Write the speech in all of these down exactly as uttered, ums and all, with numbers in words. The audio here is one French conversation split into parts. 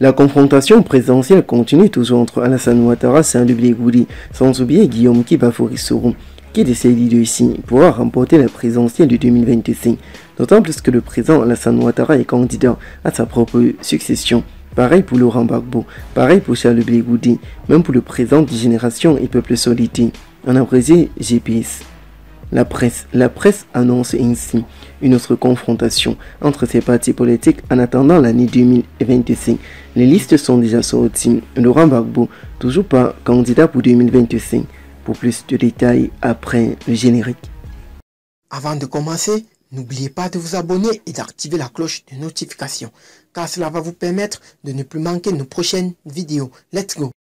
La confrontation présidentielle continue toujours entre Alassane Ouattara et Saint Luc Goudi, sans oublier Guillaume Kiba-Forissourou, qui de ses leaders ici pourra remporter la présidentielle de deux mille vingt-cinq, d'autant plus que le président Alassane Ouattara est candidat à sa propre succession. Pareil pour Laurent Gbagbo, pareil pour Charles Blé Goudi, même pour le président de Génération et Peuple Solidaire, en abrégé G P S. La presse, la presse annonce ainsi une autre confrontation entre ces partis politiques en attendant l'année deux mille vingt-cinq. Les listes sont déjà sorties. Laurent Gbagbo, toujours pas candidat pour deux mille vingt-cinq. Pour plus de détails après le générique. Avant de commencer, n'oubliez pas de vous abonner et d'activer la cloche de notification, car cela va vous permettre de ne plus manquer nos prochaines vidéos. Let's go!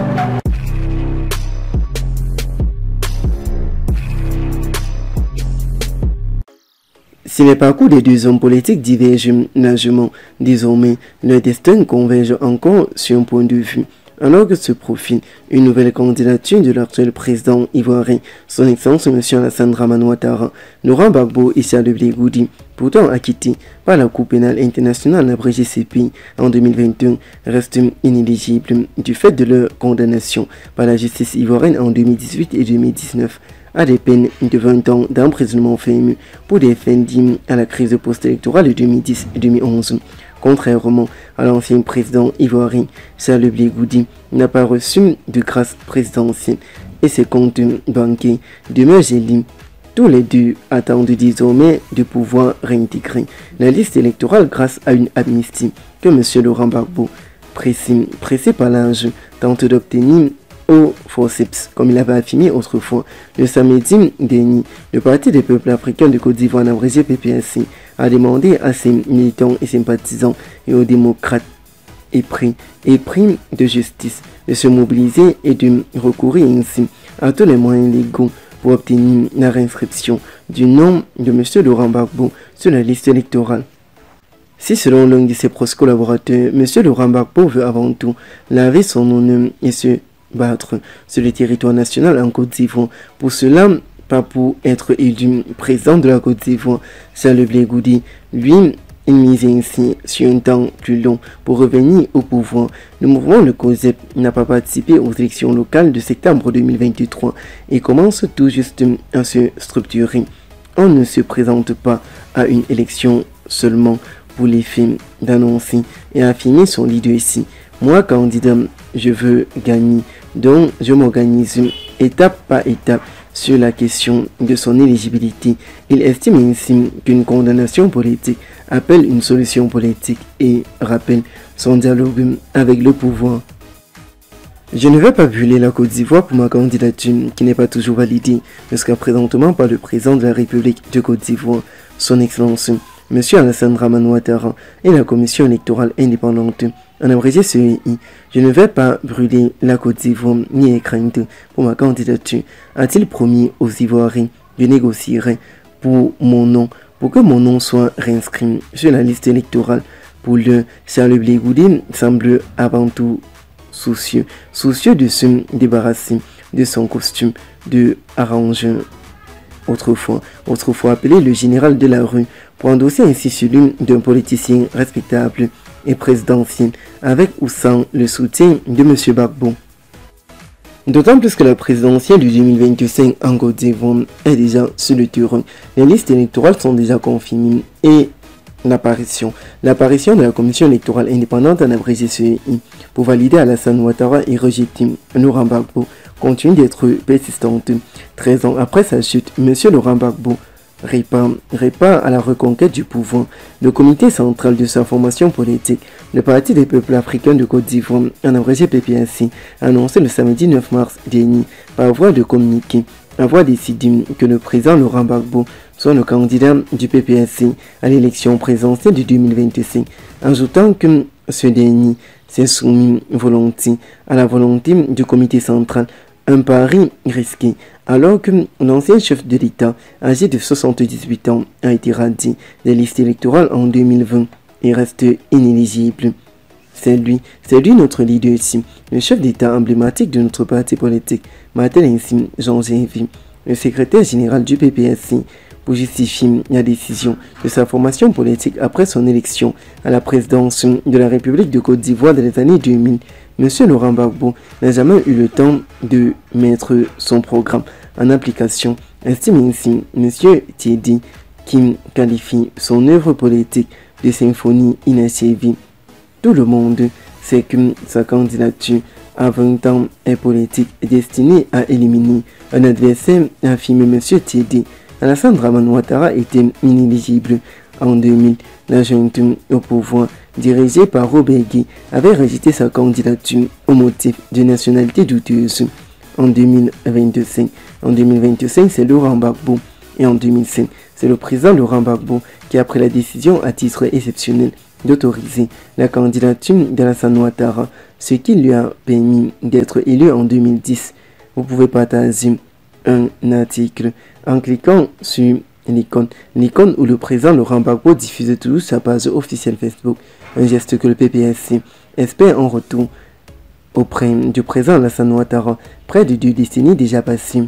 Si les parcours des deux hommes politiques divergent largement, désormais, leur destin converge encore sur un point de vue. Alors que se profile une nouvelle candidature de l'actuel président ivoirien, son Excellence M. Alassane Dramane Ouattara, Laurent Gbagbo et Charles Blé Goudi, pourtant acquittés par la Cour pénale internationale abrégée C P I en deux mille vingt et un, restent inéligibles du fait de leur condamnation par la justice ivoirienne en deux mille dix-huit et deux mille dix-neuf. À des peines de vingt ans d'emprisonnement ferme pour des faits liés à la crise post-électorale de deux mille dix et deux mille onze. Contrairement à l'ancien président ivoirien, Charles Blé Goudi n'a pas reçu de grâce présidentielle et ses comptes bancaires demeurent gelés. Tous les deux attendent désormais de pouvoir réintégrer la liste électorale grâce à une amnistie que M. Laurent Gbagbo, pressé, pressé par l'âge, tente d'obtenir au forceps, comme il avait affirmé autrefois. Le samedi dernier, le Parti des peuples africains de Côte d'Ivoire, abrégé P P A C, a demandé à ses militants et sympathisants et aux démocrates épris, épris de justice de se mobiliser et de recourir ainsi à tous les moyens légaux pour obtenir la réinscription du nom de M. Laurent Gbagbo sur la liste électorale. Si selon l'un de ses proches collaborateurs, M. Laurent Gbagbo veut avant tout laver son honneur et se battre sur le territoire national en Côte d'Ivoire. Pour cela, pas pour être élu président de la Côte d'Ivoire, Charles Blé Goudi, lui, il mise ainsi sur un temps plus long pour revenir au pouvoir. Le mouvement Le COSEP n'a pas participé aux élections locales de septembre deux mille vingt-trois et commence tout juste à se structurer. On ne se présente pas à une élection seulement pour l'effet d'annoncer et affirmer son leader ici. Moi, candidat, je veux gagner, donc je m'organise étape par étape sur la question de son éligibilité. Il estime ainsi qu'une condamnation politique appelle une solution politique et rappelle son dialogue avec le pouvoir. Je ne vais pas brûler la Côte d'Ivoire pour ma candidature qui n'est pas toujours validée jusqu'à présentement par le président de la République de Côte d'Ivoire, son Excellence M. Alassane Dramane Ouattara et la Commission électorale indépendante. En abrégé C E I, je ne vais pas brûler la Côte d'Ivoire ni écrainte pour ma candidature, a-t-il promis aux Ivoiriens. Je négocierai pour mon nom, pour que mon nom soit réinscrit sur la liste électorale. Pour le Charles Blé Goudi semble avant tout soucieux, soucieux de se débarrasser de son costume de arrangeur autrefois, autrefois appelé le général de la rue, pour endosser ainsi celui d'un politicien respectable et présidentiel, avec ou sans le soutien de M. Gbagbo. D'autant plus que la présidentielle du deux mille vingt-cinq en Côte d'Ivoire est déjà sur le terrain. Les listes électorales sont déjà confirmées et l'apparition, l'apparition de la commission électorale indépendante en abrégé C E I pour valider Alassane Ouattara et rejeter Laurent Gbagbo continue d'être persistante. treize ans après sa chute, M. Laurent Gbagbo répand, répand à la reconquête du pouvoir. Le comité central de sa formation politique, le Parti des peuples africains de Côte d'Ivoire, en abrégé P P A C, a annoncé le samedi neuf mars dernier, par voie de communiqué, avoir décidé que le président Laurent Gbagbo soit le candidat du P P A C à l'élection présidentielle de deux mille vingt-cinq, ajoutant que ce dernier s'est soumis volontiers à la volonté du comité central. Un pari risqué, alors que l'ancien chef de l'État, âgé de soixante-dix-huit ans, a été radié des listes électorales en deux mille vingt et reste inéligible. C'est lui, c'est lui notre leader ici, le chef d'État emblématique de notre parti politique, m'a-t-elle ainsi Jean Gévy, le secrétaire général du P P A C, pour justifier la décision de sa formation politique après son élection à la présidence de la République de Côte d'Ivoire dans les années deux mille. M. Laurent Gbagbo n'a jamais eu le temps de mettre son programme en application, estime ainsi M. Tiédi, qui qualifie son œuvre politique de symphonie inachevée. Tout le monde sait que sa candidature à vingt ans est politique et destinée à éliminer un adversaire, a affirmé M. Tiédi. Alassane Dramane Ouattara était inéligible en deux mille. La junte au pouvoir, dirigée par Robert Gué, avait rejeté sa candidature au motif de nationalité douteuse. En deux mille vingt-cinq, en deux mille vingt-cinq, c'est Laurent Gbagbo. Et en deux mille cinq, c'est le président Laurent Gbagbo qui a pris la décision à titre exceptionnel d'autoriser la candidature d'Alassane Ouattara, ce qui lui a permis d'être élu en deux mille dix. Vous pouvez partager un article en cliquant sur l'icône, l'icône où le président Laurent Gbagbo diffuse toujours sa page officielle Facebook, un geste que le P P S C espère en retour auprès du président Alassane Ouattara, près de deux décennies déjà passées.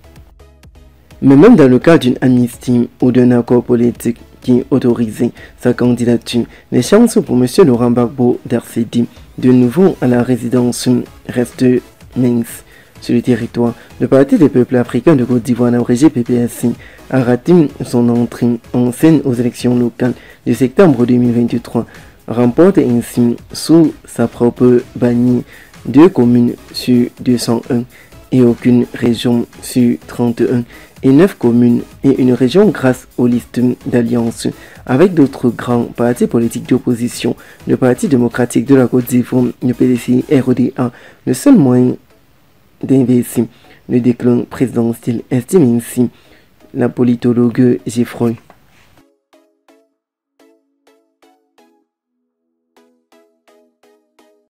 Mais même dans le cas d'une amnistie ou d'un accord politique qui autorisait sa candidature, les chances pour M. Laurent Gbagbo d'accéder de nouveau à la résidence restent minces. Sur le territoire, le Parti des peuples africains de Côte d'Ivoire, abrégé P P S C, a raté son entrée en scène aux élections locales de septembre deux mille vingt-trois, remporte ainsi sous sa propre bannière deux communes sur deux cent un et aucune région sur trente et un, et neuf communes et une région grâce aux listes d'alliance avec d'autres grands partis politiques d'opposition, le Parti démocratique de la Côte d'Ivoire, le P D C R D A, le seul moyen d'inverser le déclin présidentiel, estime ainsi la politologue Geoffroy.